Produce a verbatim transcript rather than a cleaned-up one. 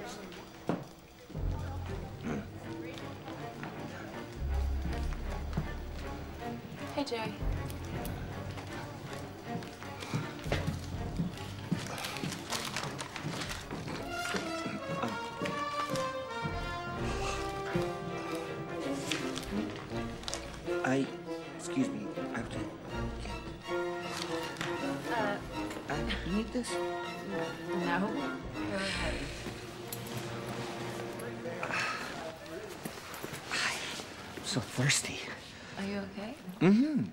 Hey, Jerry. I, excuse me, I have to get... Uh, Uh, you need this? no. Go ahead. I'm so thirsty. Are you okay? Mm-hmm.